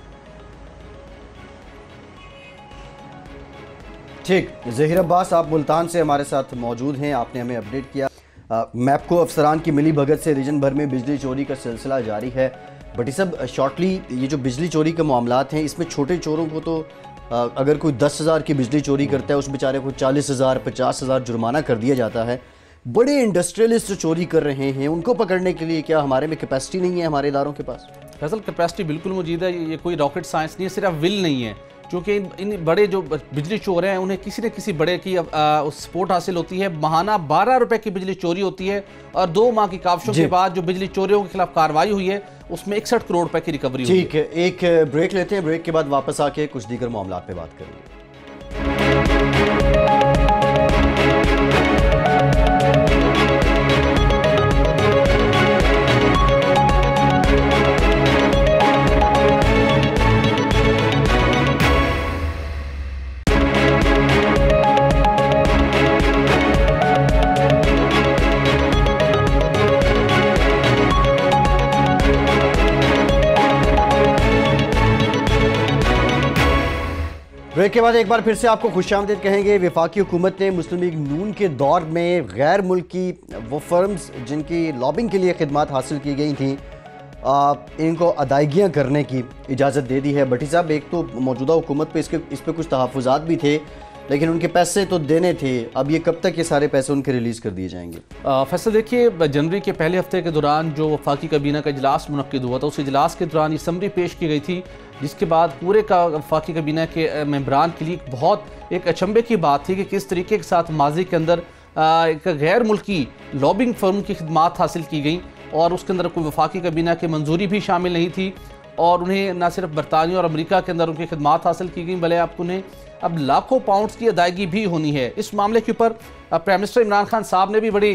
ठीक, ज़हीर अब्बास आप मुल्तान से हमारे साथ मौजूद हैं, आपने हमें अपडेट किया। मैपको अफसरान की मिली भगत से रीजन भर में बिजली चोरी का सिलसिला जारी है। बट ये सब शॉर्टली ये जो बिजली चोरी के मामलात हैं इसमें छोटे चोरों को तो अगर कोई दस हज़ार की बिजली चोरी करता है उस बेचारे को चालीस हज़ार पचास हज़ार जुर्माना कर दिया जाता है। बड़े इंडस्ट्रियलिस्ट जो चोरी कर रहे हैं उनको पकड़ने के लिए क्या हमारे में कैपेसिटी नहीं है हमारे इदारों के पास? फैसल, कैपेसिटी बिल्कुल मौजूद है, ये कोई रॉकेट साइंस नहीं है, सिर्फ विल नहीं है। क्योंकि इन, इन बड़े जो बिजली चोर हैं उन्हें किसी न किसी बड़े की सपोर्ट हासिल होती है। महाना बारह रुपए की बिजली चोरी होती है और दो माह की काबशों के बाद जो बिजली चोरियों के खिलाफ कार्रवाई हुई है उसमें इकसठ करोड़ रुपए की रिकवरी हुई है। ठीक है, एक ब्रेक लेते हैं, ब्रेक के बाद वापस आके कुछ दीगर मामला पे बात करेंगे। ब्रेक के बाद एक बार फिर से आपको खुशामदीद कहेंगे। वफाकी हुकूमत ने मुस्लिम लीग नून के दौर में गैर मुल्की वो फर्म्स जिनकी लॉबिंग के लिए खिदमत हासिल की गई थी, इनको अदायगियाँ करने की इजाज़त दे दी है। भट्टी साहब, एक तो मौजूदा हुकूमत पे इसके इस पर कुछ तहफ़्फ़ुज़ात भी थे, लेकिन उनके पैसे तो देने थे। अब ये कब तक ये सारे पैसे उनके रिलीज़ कर दिए जाएंगे? फैसल, देखिए, जनवरी के पहले हफ्ते के दौरान जो वफाकी काबीना का इजलास मुनक्किद हुआ था, उस इजलास के दौरान ये समरी पेश की गई थी, जिसके बाद पूरे का वफाकी काबीना के मेंबरान के लिए बहुत एक अचंभे की बात थी कि किस तरीके के साथ माजी के अंदर एक गैर मुल्की लॉबिंग फर्म की खिदमत हासिल की गई और उसके अंदर कोई वफाकी काबीना की मंजूरी भी शामिल नहीं थी और उन्हें न सिर्फ बरतानिया और अमेरिका के अंदर उनकी खिदमत हासिल की गई, बल्कि आपको उन्हें अब लाखों पाउंड्स की अदायगी भी होनी है। इस मामले के ऊपर प्राइम मिनिस्टर इमरान खान साहब ने भी बड़ी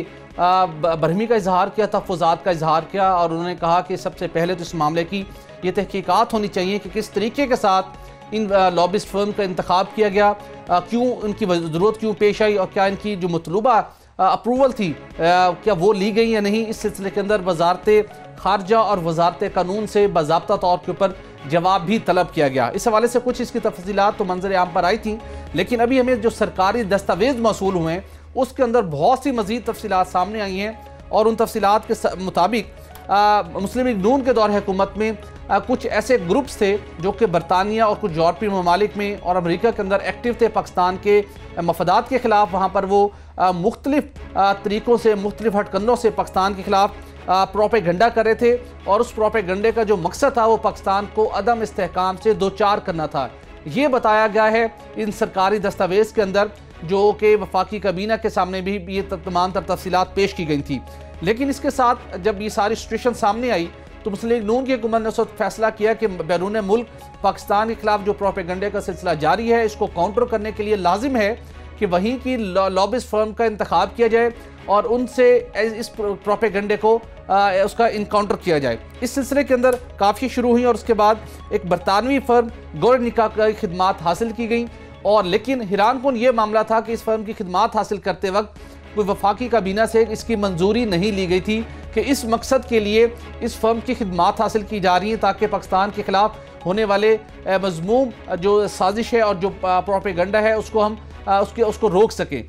बरहमी का इजहार किया, तहफ़्फ़ुज़ात का इजहार किया और उन्होंने कहा कि सबसे पहले तो इस मामले की ये तहकीकात होनी चाहिए कि किस तरीके के साथ इन लॉबिस्ट फर्म का इंतखाब किया गया, क्यों इनकी ज़रूरत क्यों पेश आई और क्या इनकी जो मतलूबा अप्रूवल थी क्या वो ली गई या नहीं। इस सिलसिले के अंदर वजारत खारजा और वजारत कानून से बाज़ाब्ता तौर के ऊपर जवाब भी तलब किया गया। इस हवाले से कुछ इसकी तफसीलात तो मंजर आम पर आई थी, लेकिन अभी हमें जो सरकारी दस्तावेज मौसूल हुए हैं उसके अंदर बहुत सी मज़ीद तफसीलात सामने आई हैं और उन तफसीलात के मुताबिक मुस्लिम लीग नून के दौर हुकूमत में आ, कुछ ऐसे ग्रुप्स थे जो कि बरतानिया और कुछ यूरोपीय ममालिक में और अमेरिका के अंदर एक्टिव थे। पाकिस्तान के मफादात के ख़िलाफ़ वहाँ पर वो मुख्तलिफ तरीक़ों से, मुख्तलिफ हटकंडों से पाकिस्तान के ख़िलाफ़ प्रोपेगेंडा कर रहे थे और उस प्रोपेगेंडे का जो मकसद था वो पाकिस्तान को अदम इस्तेहकाम से दो चार करना था। ये बताया गया है इन सरकारी दस्तावेज़ के अंदर, जो कि वफाकी काबीना के सामने भी ये तमाम तर तफसीलात पेश की गई थी। लेकिन इसके साथ जब ये सारी सिचुएशन सामने आई तो मुस्लिम लीग नून की हुकूमत ने उस वक्त फैसला किया कि बैरून मुल्क पाकिस्तान के खिलाफ जो प्रोपेगेंडे का सिलसिला जारी है, इसको काउंटर करने के लिए लाजिम है कि वहीं की लॉबिस्ट फर्म का इंतखाब किया जाए और उनसे इस प्रोपेगेंडे को आ, उसका इनकाउंटर किया जाए। इस सिलसिले के अंदर काफ़ी शुरू हुई और उसके बाद एक बरतानवी फर्म गोरनिका की खिदमत हासिल की गई और लेकिन हैरान कुन ये मामला था कि इस फर्म की खिदमत हासिल करते वक्त कोई वफाकी काबीना से इसकी मंजूरी नहीं ली गई थी कि इस मकसद के लिए इस फर्म की खिदमत हासिल की जा रही है ताकि पाकिस्तान के खिलाफ होने वाले मज़मूम जो साजिश है और जो प्रोपेगेंडा है उसको हम उसके उसको रोक सकें।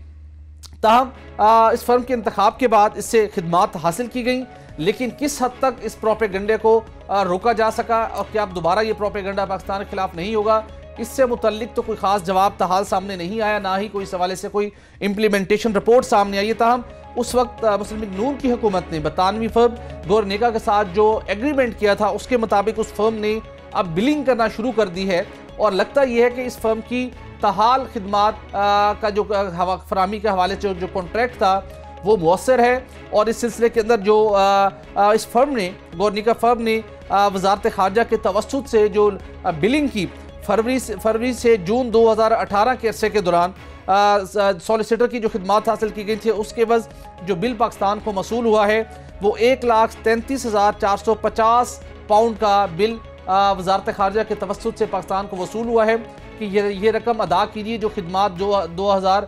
ताहम इस फर्म के इंतखाब के बाद इससे खिदमत हासिल की गई, लेकिन किस हद तक इस प्रोपेगेंडे को रोका जा सका और क्या अब दोबारा ये प्रोपेगेंडा पाकिस्तान के खिलाफ नहीं होगा, इससे मुतल्लिक तो कोई ख़ास जवाब तहाल सामने नहीं आया, ना ही कोई इस हवाले से कोई इम्प्लीमेंटेशन रिपोर्ट सामने आई। ताहम उस वक्त मुस्लिम लीग नून की हुकूमत ने बरतानवी फर्म गोरनिका के साथ जो एग्रीमेंट किया था उसके मुताबिक उस फर्म ने अब बिलिंग करना शुरू कर दी है और लगता यह है कि इस फर्म की तहाल खिदमत का जो फराहमी के हवाले से जो कॉन्ट्रैक्ट था वो मुअस्सर है और इस सिलसिले के अंदर जो आ, आ, इस फर्म ने गोरनिका फर्म ने वजारत खारजा के तवस्सुत से जो बिलिंग की फरवरी से फरवरी से जून दो हज़ार अठारह के अरसे के दौरान सॉलिसिटर की जो खिदमत हासिल की गई थी उसके बस जो बिल पाकिस्तान को मसूल हुआ है वो एक लाख तैंतीस हज़ार चार सौ पचास पाउंड का बिल वजारत खारजा के तवस्सुत से पाकिस्तान को वसूल हुआ है कि ये ये रकम अदा कीजिए जो खिदमत जो दो हज़ार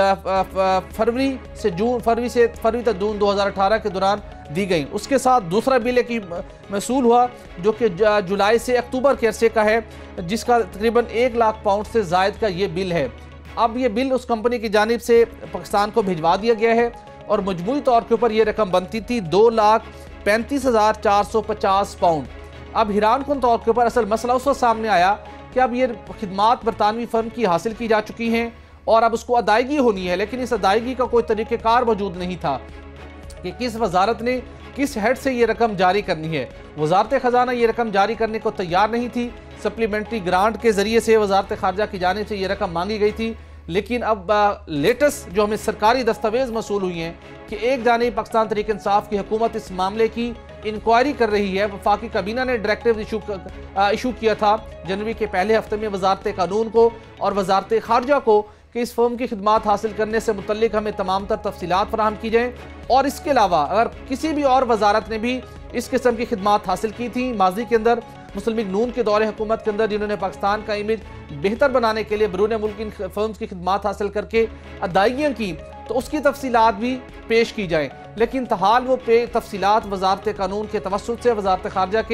फरवरी से जून फरवरी से फरवरी तक जून दो हज़ार अठारह के दौरान दी गई। उसके साथ दूसरा बिल की मसूल हुआ जो कि जुलाई से अक्टूबर के अरसे का है, जिसका तकरीबन एक लाख पाउंड से ज़ायद का ये बिल है। अब ये बिल उस कंपनी की जानिब से पाकिस्तान को भिजवा दिया गया है और मजमूई तौर के ऊपर ये रकम बनती थी दो लाख पैंतीस हज़ार चार सौ पचास पाउंड। अब हैरान कुन तौर के ऊपर असल मसला उस वक्त सामने आया कि अब ये खिदमत बरतानवी फर्म की हासिल की जा चुकी हैं और अब उसको अदायगी होनी है, लेकिन इस अदायगी का कोई तरीक़ेकार मौजूद नहीं था कि किस वजारत ने किस हेड से ये रकम जारी करनी है। वजारत ख़जाना ये रकम जारी करने को तैयार नहीं थी, सप्लीमेंट्री ग्रांट के ज़रिए से वजारत खारजा की जानिब से ये रकम मांगी गई थी, लेकिन अब लेटेस्ट जो हमें सरकारी दस्तावेज़ मसूल हुई हैं कि एक जानिब पाकिस्तान तहरीक इंसाफ की हुकूमत इस मामले की इंक्वायरी कर रही है। वफाकी काबीना ने डायरेक्टिव इशू इशू किया था जनवरी के पहले हफ्ते में वजारत कानून को और वजारत खारजा को कि इस फर्म की खिदमत हासिल करने से मुतल्लिक हमें तमाम तर तफसीलात फराहम की जाएँ और इसके अलावा अगर किसी भी और वजारत ने भी इस किस्म की खिदमत हासिल की थी माजी के अंदर मुस्लिम लीग नून के दौरे हुकूमत के अंदर, जिन्होंने पाकिस्तान का इमेज बेहतर बनाने के लिए बैरून मुल्क इन फर्म्स की खिदमत हासिल करके अदायगियाँ की, तो उसकी तफसीलात भी पेश की जाएँ। लेकिन तहाल वो पे तफसीलात वजारत कानून के तवस्सुत से वजारत खारजा के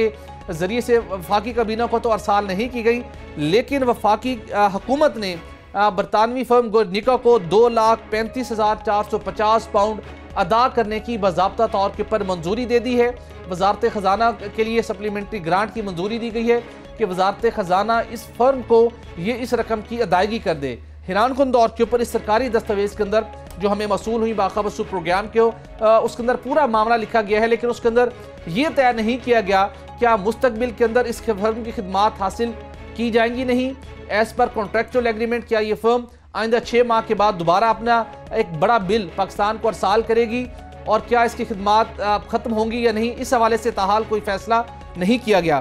ज़रिए से वफाकी काबीना को तो अरसाल नहीं की गई, लेकिन वफाकी हुकूमत ने बरतानवी फर्म निका को दो लाख पैंतीस हज़ार चार सौ पचास पाउंड अदा करने की बाज़ाब्ता तौर के पर मंजूरी दे दी है। वजारत ख़जाना के लिए सप्लीमेंट्री ग्रांट की मंजूरी दी गई है कि वजारत ख़जाना इस फर्म को ये इस रकम की अदायगी कर दे। हैरानकुन दौर के ऊपर इस सरकारी दस्तावेज के अंदर जो हमें मसूल हुई बाखबर सुबह प्रोग्राम के उसके अंदर पूरा मामला लिखा गया है, लेकिन उसके अंदर ये तय नहीं किया गया क्या मुस्तकबिल के अंदर इस फर्म की खिदमात हासिल की जाएंगी नहीं एज पर कॉन्ट्रेक्चुअल एग्रीमेंट। क्या ये फर्म आइंदा छः माह के बाद दोबारा अपना एक बड़ा बिल पाकिस्तान को अरसाल करेगी और क्या इसकी खिदमात ख़त्म होंगी या नहीं, इस हवाले से ताहाल कोई फैसला नहीं किया गया।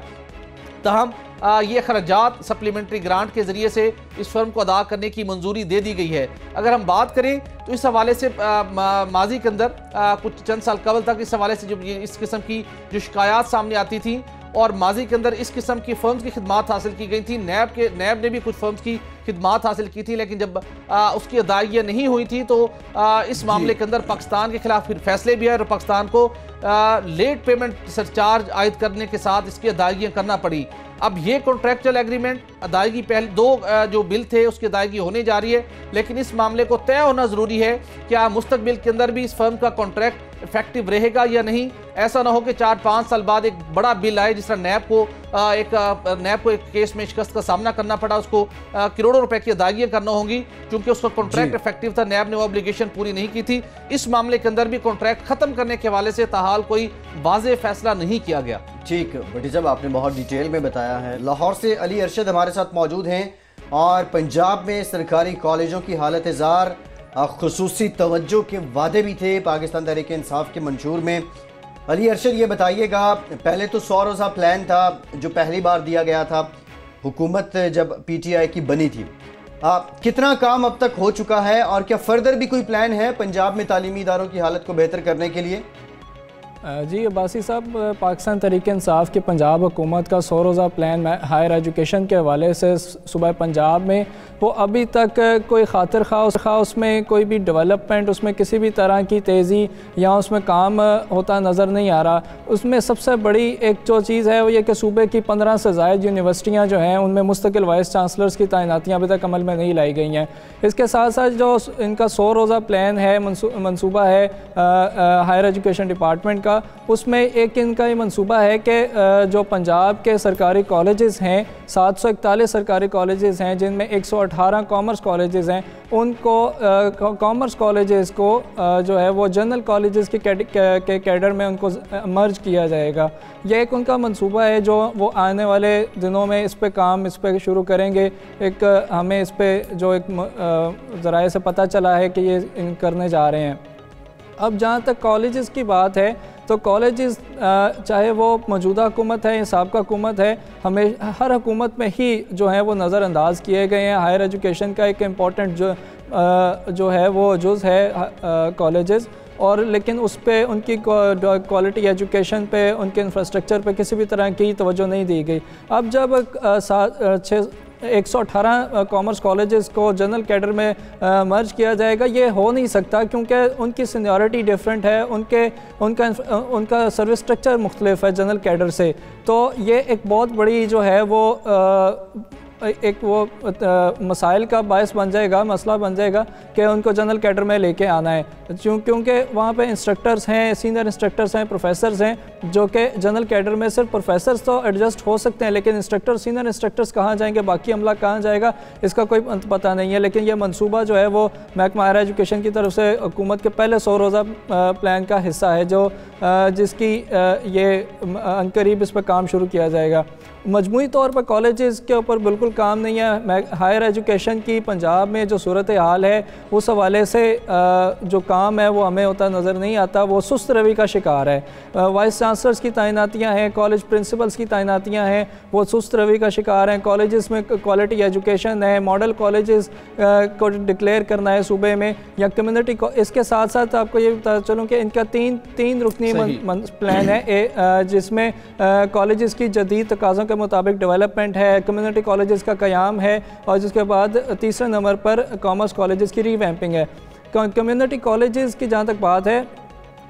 तहम ये खर्चात सप्लीमेंट्री ग्रांट के ज़रिए से इस फर्म को अदा करने की मंजूरी दे दी गई है। अगर हम बात करें तो इस हवाले से माजी के अंदर कुछ चंद साल कबल तक इस हवाले से जो इस किस्म की जो शिकायत सामने आती थी और माजी के अंदर इस किस्म की फर्म्स की खिदमात हासिल की गई थी। नैब के नैब ने भी कुछ फर्म्स की खिदमात हासिल की थी, लेकिन जब आ, उसकी अदायगियाँ नहीं हुई थी तो आ, इस मामले के अंदर पाकिस्तान के खिलाफ फिर फैसले भी आए और पाकिस्तान को आ, लेट पेमेंट सरचार्ज आयद करने के साथ इसकी अदायगियाँ करना पड़ी। अब ये कॉन्ट्रैक्चुअल एग्रीमेंट अदायगी पहले दो जो बिल थे उसकी अदायगी होने जा रही है, लेकिन इस मामले को तय होना ज़रूरी है क्या मुस्तकबिल के अंदर भी इस फर्म का कॉन्ट्रैक्ट इफेक्टिव रहेगा या नहीं। ऐसा ना हो कि चार पाँच साल बाद एक बड़ा बिल आए जिस तरह नैब को एक नैब को एक केस में शिकस्त का सामना करना पड़ा, उसको करोड़ों रुपए की अदायगियाँ करना होंगी क्योंकि उसका कॉन्ट्रैक्ट इफेक्टिव था, नैब ने वो ऑब्लिगेशन पूरी नहीं की थी। इस मामले के अंदर भी कॉन्ट्रैक्ट खत्म करने के हवाले से ताहाल कोई वाज़ेह फैसला नहीं किया गया। ठीक भट्टी साहब, आपने बहुत डिटेल में बताया है। लाहौर से अली अरशद हमारे साथ मौजूद हैं और पंजाब में सरकारी कॉलेजों की हालत ज़ार खुसूसी तवज्जो के वादे भी थे पाकिस्तान तहरीक इंसाफ के मंशूर में। अली अरशद ये बताइएगा, पहले तो सौ रोज़ा प्लान था जो पहली बार दिया गया था हुकूमत जब पीटीआई की बनी थी, आ, कितना काम अब तक हो चुका है और क्या फर्दर भी कोई प्लान है पंजाब में तालीमी इदारों की हालत को बेहतर करने के लिए? जी अब्बासी साहब, पाकिस्तान तहरीक इंसाफ की पंजाब हुकूमत का सौ रोज़ा प्लान हायर एजुकेशन के हवाले से सूबा पंजाब में वो अभी तक कोई खातिर खा खा उसमें कोई भी डेवलपमेंट, उसमें किसी भी तरह की तेज़ी या उसमें काम होता नज़र नहीं आ रहा। उसमें सबसे बड़ी एक जो चीज़ है वो ये कि सूबे की पंद्रह से ज़ायद यूनिवर्सिटियाँ जो हैं उनमें मुस्तकिल वाइस चांसलर्स की तैनातियाँ अभी तक अमल में नहीं लाई गई हैं। इसके साथ साथ जो इनका सौ रोज़ा प्लान है, मनसूबा है हायर एजुकेशन डिपार्टमेंट का, उसमें एक इनका ये मंसूबा है कि जो पंजाब के सरकारी कॉलेजेस हैं, सात सौ इकतालीस सरकारी कॉलेजेस हैं जिनमें एक सौ अठारह कॉमर्स कॉलेजेस हैं, उनको कॉमर्स कॉलेजेस को आ, जो है वो जनरल कॉलेजेस के के कैडर में उनको मर्ज किया जाएगा। यह एक उनका मंसूबा है जो वो आने वाले दिनों में इस पे काम इस पे शुरू करेंगे। एक हमें इस पे जो एक ज़राए से पता चला है कि ये इन करने जा रहे हैं। अब जहाँ तक कॉलेजेस की बात है तो कॉलेजेस चाहे वो मौजूदा हुकूमत है या साबका हुकूमत है, हमें हर हुकूमत में ही जो है वो नज़रअंदाज किए गए हैं। हायर एजुकेशन का एक इम्पॉर्टेंट जो जो है वो जुज़ है कॉलेजेस, और लेकिन उस पर उनकी क्वालिटी एजुकेशन पे, उनके इंफ्रास्ट्रक्चर पे किसी भी तरह की तवज्जो नहीं दी गई। अब जब छः एक सौ अठारह कॉमर्स कॉलेजेस को जनरल कैडर में आ, मर्ज किया जाएगा, ये हो नहीं सकता क्योंकि उनकी सीनियरिटी डिफरेंट है, उनके उनका उनका सर्विस स्ट्रक्चर मुख्तलिफ है जनरल कैडर से। तो ये एक बहुत बड़ी जो है वो आ, एक वो मसाइल का बायस बन जाएगा, मसला बन जाएगा कि उनको जनरल कैडर में लेके आना है, क्योंकि वहाँ पे इंस्ट्रक्टर्स हैं, सीनियर इंस्ट्रक्टर्स हैं, प्रोफेसर्स हैं, जो कि जनरल कैडर में सिर्फ प्रोफेसर्स तो एडजस्ट हो सकते हैं, लेकिन इंस्ट्रक्टर सीनियर इंस्ट्रक्टर्स कहाँ जाएंगे, बाकी अमला कहाँ जाएगा, इसका कोई पता नहीं है। लेकिन ये मनसूबा जो है वो महकमा हायर एजुकेशन की तरफ से हुकूमत के पहले सौ रोज़ा प्लान का हिस्सा है, जो जिसकी ये अनकरीब इस पर काम शुरू किया जाएगा। मजमूई तौर पर कॉलेजेस के ऊपर बिल्कुल काम नहीं है। हायर एजुकेशन की पंजाब में जो सूरत हाल है उस हवाले से जो काम है वो हमें होता नज़र नहीं आता, वो सुस्त रवि का शिकार है। वाइस चांसलर्स की तैनातियाँ हैं, कॉलेज प्रिंसिपल्स की तैनातियाँ हैं, वो सुस्त रवि का शिकार हैं। कॉलेजेस में क्वालिटी एजुकेशन है, मॉडल कॉलेजेस को डिक्लेयर करना है सूबे में या कम्युनिटी। इसके साथ साथ आपको ये बता चलूँ कि इनका तीन तीन रुकनी प्लान है, जिसमें कॉलेजेस की जदीद तकाज़ों के मुताबिक डेवलपमेंट है, कम्युनिटी कॉलेजेस का क़याम है, और जिसके बाद तीसरे नंबर पर कॉमर्स कॉलेजेस की रीवैम्पिंग है। कम्युनिटी कॉलेजेस की जहाँ तक बात है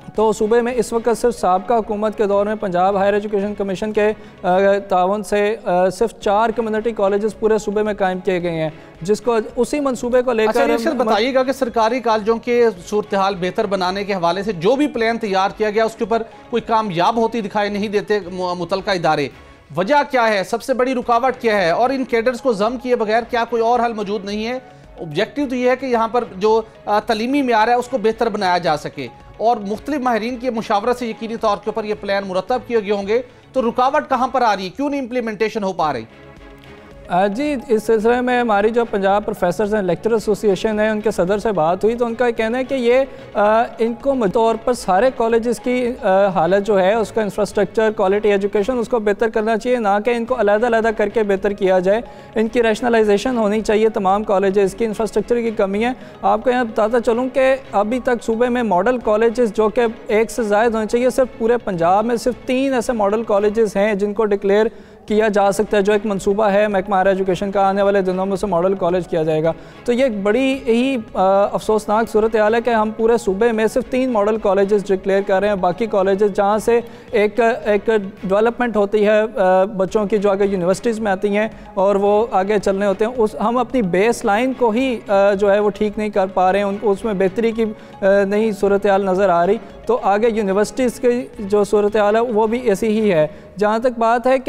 तो सूबे में इस वक्त सिर्फ साबका हुकूमत के दौर में पंजाब हायर एजुकेशन कमीशन के तावन से सिर्फ चार कम्युनिटी कॉलेजेस पूरे सूबे में कायम किए गए हैं, जिसको उसी मंसूबे को लेकर अच्छा, बताइएगा कि सरकारी कॉलेजों के सूरत हाल बेहतर बनाने के हवाले से जो भी प्लान तैयार किया गया उसके ऊपर कोई कामयाब होती दिखाई नहीं देते मुतलका इदारे, वजह क्या है, सबसे बड़ी रुकावट क्या है, और इन कैडर्स को जम किए बगैर क्या कोई और हल मौजूद नहीं है? ऑब्जेक्टिव तो ये है कि यहाँ पर जो तलीमी म्यार है उसको बेहतर बनाया जा सके, और मुख्तलिफ माहिरीन की मुशावरत से यकीनी तौर के ऊपर ये प्लान मुरतब किए गए होंगे, तो रुकावट कहाँ पर आ रही है, क्यों नहीं इम्प्लीमेंटेशन हो पा रही? जी, इस सिलसिले में हमारी जो Punjab professors and lecture association है उनके सदर से बात हुई, तो उनका कहना है कि ये आ, इनको तौर पर सारे कॉलेजेस की आ, हालत जो है उसका इंफ्रास्ट्रक्चर, क्वालिटी एजुकेशन उसको बेहतर करना चाहिए, ना कि इनको अलग-अलग करके बेहतर किया जाए। इनकी रैशनलाइजेशन होनी चाहिए तमाम कॉलेजेस की। इंफ्रास्ट्रक्चर की कमी है। आपको यहाँ बताता चलूँ कि अभी तक सूबे में मॉडल कॉलेजेस जो कि एक से ज़ायद होने चाहिए, सिर्फ पूरे पंजाब में सिर्फ तीन ऐसे मॉडल कॉलेजेस हैं जिनको डिक्लेयर किया जा सकता है, जो एक मंसूबा है महकमा हायर एजुकेशन का, आने वाले दिनों में उसे मॉडल कॉलेज किया जाएगा। तो ये एक बड़ी ही अफसोसनाक सूरत हाल है कि हम पूरे सूबे में सिर्फ तीन मॉडल कॉलेजेस डिक्लेयर कर रहे हैं, बाकी कॉलेजेस जहाँ से एक एक डेवलपमेंट होती है बच्चों की जो आगे यूनिवर्सिटीज़ में आती हैं और वो आगे चलने होते हैं, उस हम अपनी बेस लाइन को ही जो है वो ठीक नहीं कर पा रहे हैं, उसमें बेहतरी की नहीं सूरत हाल नज़र आ रही। तो आगे यूनिवर्सिटीज़ की जो सूरत हाल है वो भी ऐसी ही है। जहाँ तक बात है कि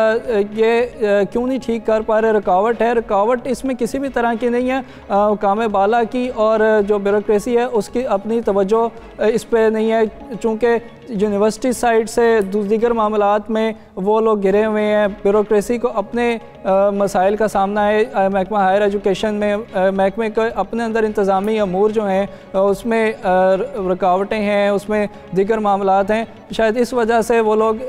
ये क्यों नहीं ठीक कर पा रहे, रुकावट है, रुकावट इसमें किसी भी तरह की नहीं है, काम बाला की और जो ब्यूरोक्रेसी है उसकी अपनी तवज्जो इस पर नहीं है, चूँकि यूनिवर्सिटी साइड से दीगर मामलात में वो लोग गिरे हुए हैं, ब्यूरोक्रेसी को अपने मसाइल का सामना है, महकमा हायर एजुकेशन में महकमे के अपने अंदर इंतज़ामी अमूर जो हैं उसमें रुकावटें हैं, उसमें दीगर मामलात हैं, शायद इस वजह से वो लोग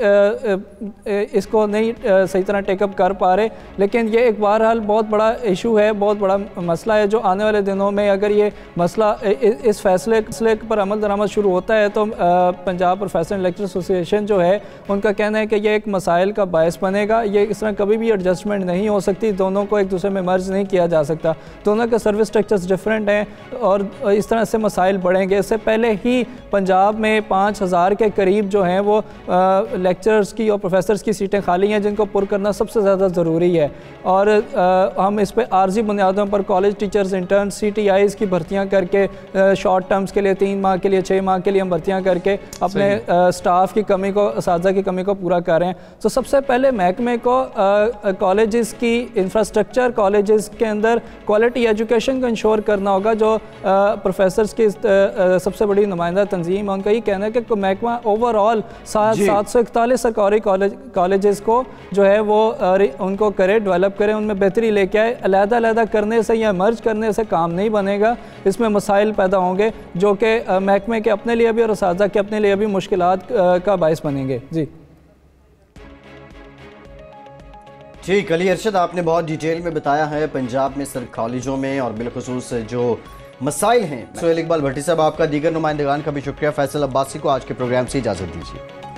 इसको नहीं सही तरह टेकअप कर पा रहे। लेकिन ये एक बहरहाल बहुत बड़ा इशू है, बहुत बड़ा मसला है, जो आने वाले दिनों में अगर ये मसला इस फैसले फैसले पर अमल दरामद शुरू होता है तो Punjab professor and lecture association जो है उनका कहना है कि ये एक मसाइल का बायस बनेगा। ये इस तरह कभी भी एडजस्टमेंट नहीं हो सकती, दोनों को एक दूसरे में मर्ज नहीं किया जा सकता, दोनों के सर्विस स्ट्रक्चर्स डिफरेंट हैं और इस तरह से मसाइल बढ़ेंगे। इससे पहले ही पंजाब में पाँच हज़ार के करीब जो हैं वो लेक्चरर्स की और प्रोफेसर्स की सीटें खाली हैं जिनको पुर करना सबसे ज़्यादा ज़रूरी है, और आ, हम इस पर आर्जी बुनियादों पर college teachers, intern, C T Is की भर्तियाँ करके शॉर्ट टर्म्स के लिए तीन माह के लिए छः माह के लिए हम भर्तियाँ करके अपने स्टाफ की कमी को, असातिज़ा की कमी को पूरा कर रहे हैं। तो सबसे पहले महकमे को कॉलेजेस की इंफ्रास्ट्रक्चर, कॉलेजेस के अंदर क्वालिटी एजुकेशन को इंश्योर करना होगा। जो प्रोफेसर्स की सबसे बड़ी नुमाइंदा तंजीम है उनका ये कहना है कि महकमा ओवरऑल सात सात सौ इकतालीस सरकारी कॉलेज कॉलेजेस को जो है वो उनको करे, डेवलप करें, उनमें बेहतरी लेके आए। अलहदा अलहदा करने से या मर्ज करने से काम नहीं बनेगा, इसमें मसाइल पैदा होंगे जो कि महकमे के अपने लिए भी और असातिज़ा के अपने लिए भी मुश्किलात का बायस बनेंगे। जी ठीक, अली अरशद, आपने बहुत डिटेल में बताया है पंजाब में सर कॉलेजों में और बिलखुसूस जो मसाइल हैं। सोहेल इकबाल भट्टी साहब, आपका दीगर नुमाइंदगान का भी शुक्रिया। फैसल अब्बासी को आज के प्रोग्राम से इजाज़त दीजिए।